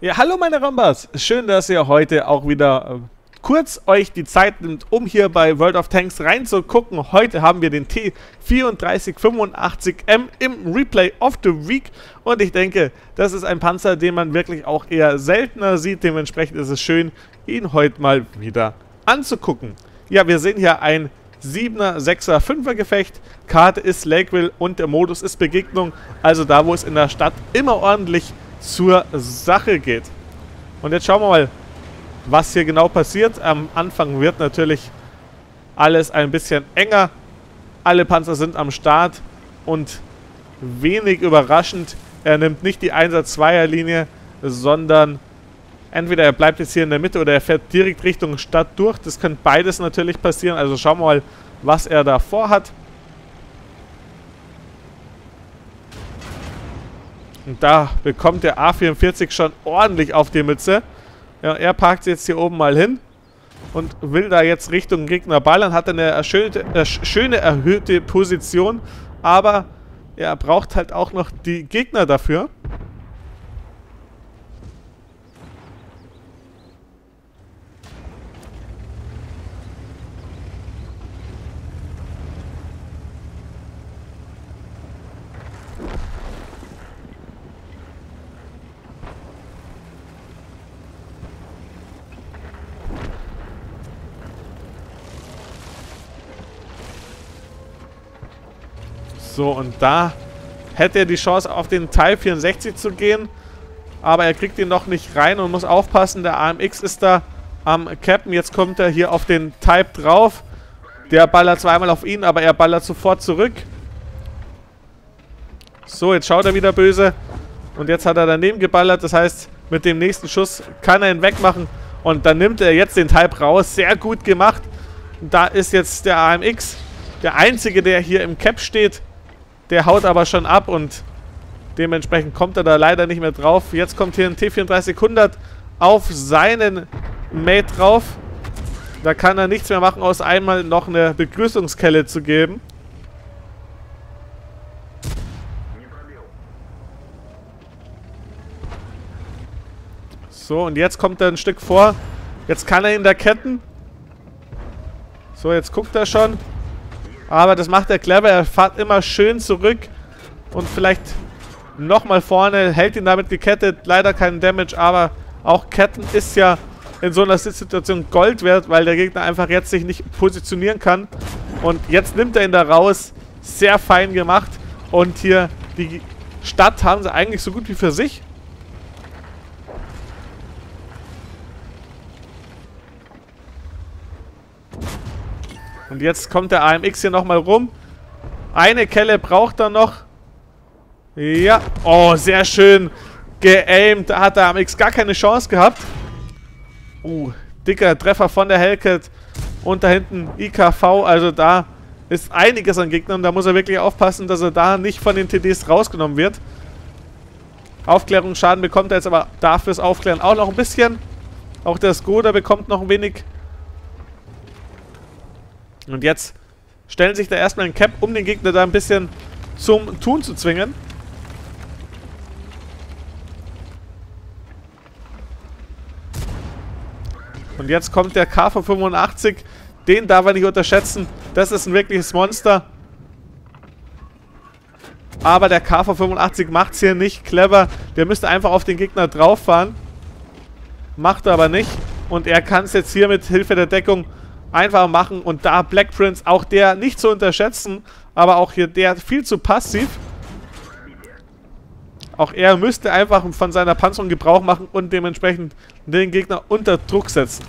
Ja, hallo meine Rambas. Schön, dass ihr heute auch wieder kurz euch die Zeit nimmt, um hier bei World of Tanks reinzugucken. Heute haben wir den T3485M im Replay of the Week und ich denke, das ist ein Panzer, den man wirklich auch eher seltener sieht. Dementsprechend ist es schön, ihn heute mal wieder anzugucken. Ja, wir sehen hier ein 7er, 6er, 5er Gefecht. Karte ist Lakeville und der Modus ist Begegnung. Also da, wo es in der Stadt immer ordentlich zur Sache geht. Und jetzt schauen wir mal, was hier genau passiert. Am Anfang wird natürlich alles ein bisschen enger. Alle Panzer sind am Start und wenig überraschend, er nimmt nicht die 1er-2er-Linie, sondern entweder er bleibt jetzt hier in der Mitte oder er fährt direkt Richtung Stadt durch. Das könnte beides natürlich passieren. Also schauen wir mal, was er da vorhat. Und da bekommt der A44 schon ordentlich auf die Mütze. Ja, er parkt jetzt hier oben mal hin und will da jetzt Richtung Gegner ballern. Hat eine schöne erhöhte Position, aber er braucht halt auch noch die Gegner dafür. So, und da hätte er die Chance, auf den Type 64 zu gehen. Aber er kriegt ihn noch nicht rein und muss aufpassen. Der AMX ist da am Cappen. Jetzt kommt er hier auf den Type drauf. Der ballert zweimal auf ihn, aber er ballert sofort zurück. So, jetzt schaut er wieder böse. Und jetzt hat er daneben geballert. Das heißt, mit dem nächsten Schuss kann er ihn wegmachen. Und dann nimmt er jetzt den Type raus. Sehr gut gemacht. Und da ist jetzt der AMX der einzige, der hier im Cap steht. Der haut aber schon ab und dementsprechend kommt er da leider nicht mehr drauf. Jetzt kommt hier ein T3400 auf seinen Mate drauf. Da kann er nichts mehr machen, außer einmal noch eine Begrüßungskelle zu geben. So, und jetzt kommt er ein Stück vor. Jetzt kann er ihn da ketten. So, jetzt guckt er schon. Aber das macht er clever. Er fährt immer schön zurück. Und vielleicht nochmal vorne. Hält ihn damit gekettet. Leider keinen Damage. Aber auch Ketten ist ja in so einer Situation Gold wert. Weil der Gegner einfach jetzt sich nicht positionieren kann. Und jetzt nimmt er ihn da raus. Sehr fein gemacht. Und hier die Stadt haben sie eigentlich so gut wie für sich. Und jetzt kommt der AMX hier nochmal rum. Eine Kelle braucht er noch. Ja. Oh, sehr schön geaimt. Da hat der AMX gar keine Chance gehabt. Dicker Treffer von der Hellcat. Und da hinten IKV. Also da ist einiges an Gegnern. Da muss er wirklich aufpassen, dass er da nicht von den TDs rausgenommen wird. Aufklärungsschaden bekommt er jetzt aber dafür das Aufklären auch noch ein bisschen. Auch der Skoda bekommt noch ein wenig. Und jetzt stellen sich da erstmal ein Cap, um den Gegner da ein bisschen zum Tun zu zwingen. Und jetzt kommt der KV85. Den darf er nicht unterschätzen. Das ist ein wirkliches Monster. Aber der KV85 macht es hier nicht clever. Der müsste einfach auf den Gegner drauf fahren. Macht er aber nicht. Und er kann es jetzt hier mit Hilfe der Deckung einfach machen. Und da Black Prince, auch der nicht zu unterschätzen, aber auch hier der viel zu passiv. Auch er müsste einfach von seiner Panzerung Gebrauch machen und dementsprechend den Gegner unter Druck setzen.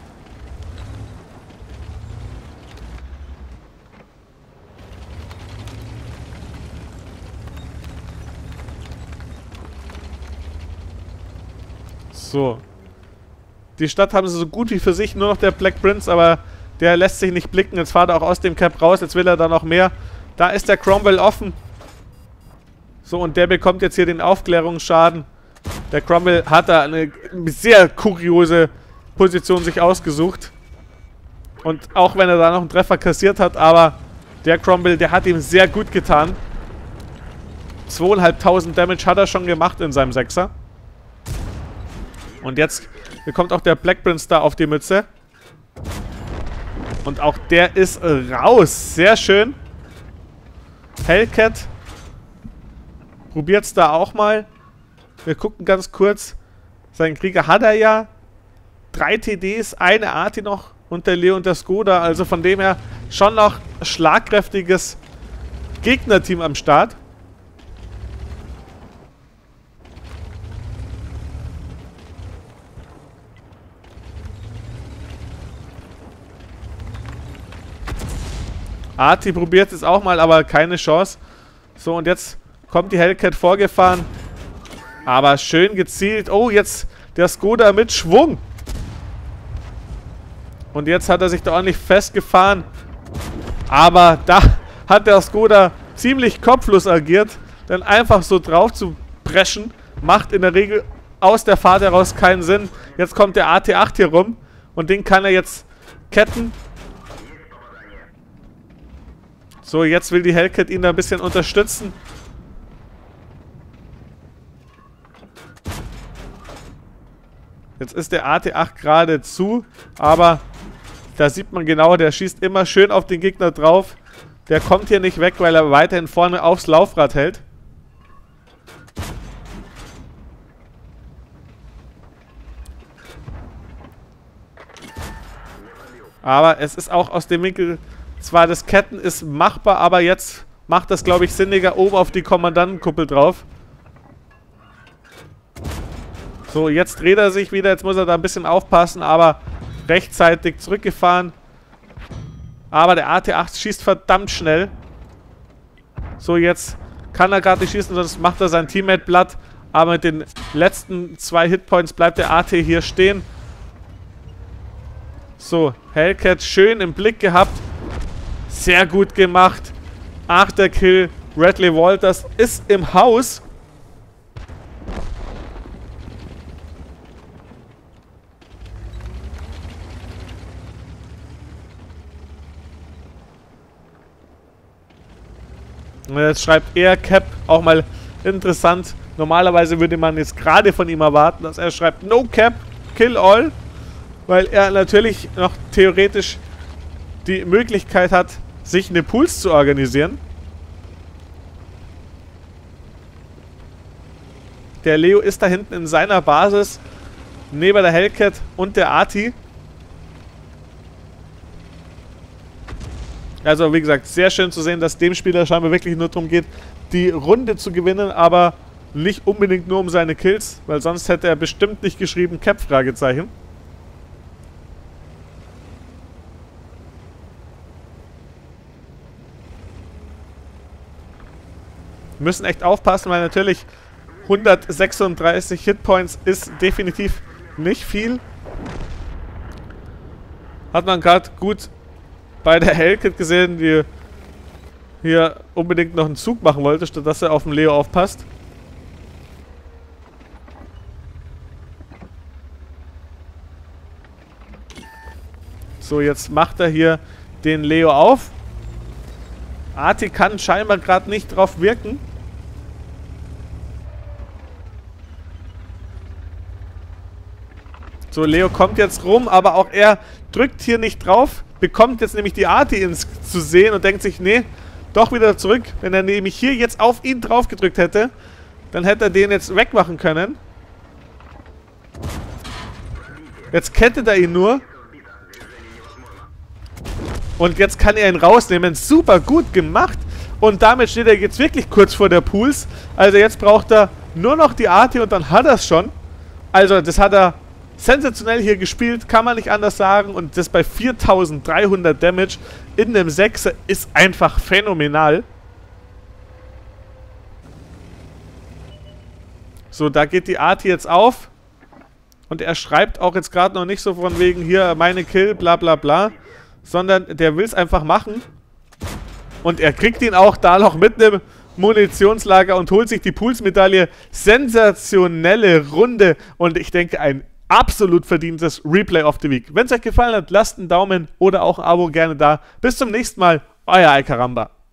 So. Die Stadt haben sie so gut wie für sich, nur noch der Black Prince, aber der lässt sich nicht blicken. Jetzt fährt er auch aus dem Cap raus, jetzt will er da noch mehr. Da ist der Cromwell offen. So, und der bekommt jetzt hier den Aufklärungsschaden. Der Cromwell hat da eine sehr kuriose Position sich ausgesucht. Und auch wenn er da noch einen Treffer kassiert hat, aber der Cromwell, der hat ihm sehr gut getan. 2500 Damage hat er schon gemacht in seinem Sechser. Und jetzt bekommt auch der Black Prince da auf die Mütze. Und auch der ist raus. Sehr schön. Hellcat probiert es da auch mal. Wir gucken ganz kurz. Seinen Krieger hat er ja. 3 TDs, eine Arti noch und der Leo und der Skoda. Also von dem her schon noch schlagkräftiges Gegnerteam am Start. Arti probiert es auch mal, aber keine Chance. So, und jetzt kommt die Hellcat vorgefahren. Aber schön gezielt. Oh, jetzt der Skoda mit Schwung. Und jetzt hat er sich da ordentlich festgefahren. Aber da hat der Skoda ziemlich kopflos agiert. Denn einfach so drauf zu preschen, macht in der Regel aus der Fahrt heraus keinen Sinn. Jetzt kommt der AT8 hier rum. Und den kann er jetzt ketten. So, jetzt will die Hellcat ihn da ein bisschen unterstützen. Jetzt ist der AT8 gerade zu, aber da sieht man genau, der schießt immer schön auf den Gegner drauf. Der kommt hier nicht weg, weil er weiterhin vorne aufs Laufrad hält. Aber es ist auch aus dem Winkel, zwar das Ketten ist machbar, aber jetzt macht das, glaube ich, sinniger oben auf die Kommandantenkuppel drauf. So, jetzt dreht er sich wieder, jetzt muss er da ein bisschen aufpassen, aber rechtzeitig zurückgefahren. Aber der AT8 schießt verdammt schnell. So, jetzt kann er gerade nicht schießen, sonst macht er sein Teammate platt. Aber mit den letzten 2 Hitpoints bleibt der AT hier stehen. So, Hellcat schön im Blick gehabt. Sehr gut gemacht. 8. Kill. Bradley Walters ist im Haus. Und jetzt schreibt er Cap, auch mal interessant. Normalerweise würde man jetzt gerade von ihm erwarten, dass er schreibt No Cap, Kill All. Weil er natürlich noch theoretisch die Möglichkeit hat, sich eine Pools zu organisieren. Der Leo ist da hinten in seiner Basis, neben der Hellcat und der Arti. Also wie gesagt, sehr schön zu sehen, dass dem Spieler scheinbar wirklich nur darum geht, die Runde zu gewinnen, aber nicht unbedingt nur um seine Kills, weil sonst hätte er bestimmt nicht geschrieben Cap, Fragezeichen. Wir müssen echt aufpassen, weil natürlich 136 Hitpoints ist definitiv nicht viel. Hat man gerade gut bei der Hellcat gesehen, die hier unbedingt noch einen Zug machen wollte, statt dass er auf den Leo aufpasst. So, jetzt macht er hier den Leo auf. Arti kann scheinbar gerade nicht drauf wirken. So, Leo kommt jetzt rum, aber auch er drückt hier nicht drauf. Bekommt jetzt nämlich die Arti zu sehen und denkt sich, nee, doch wieder zurück. Wenn er nämlich hier jetzt auf ihn drauf gedrückt hätte, dann hätte er den jetzt wegmachen können. Jetzt kettet er ihn nur. Und jetzt kann er ihn rausnehmen. Super gut gemacht. Und damit steht er jetzt wirklich kurz vor der Pools. Also jetzt braucht er nur noch die Arti und dann hat er es schon. Also das hat er sensationell hier gespielt, kann man nicht anders sagen. Und das bei 4300 Damage in einem 6er ist einfach phänomenal. So, da geht die Arti jetzt auf. Und er schreibt auch jetzt gerade noch nicht so von wegen hier meine Kill, bla bla bla. Sondern der will es einfach machen. Und er kriegt ihn auch da noch mit einem Munitionslager und holt sich die Pools-Medaille. Sensationelle Runde. Und ich denke, ein absolut verdientes Replay of the Week. Wenn es euch gefallen hat, lasst einen Daumen oder auch ein Abo gerne da. Bis zum nächsten Mal. Euer Alcaramba.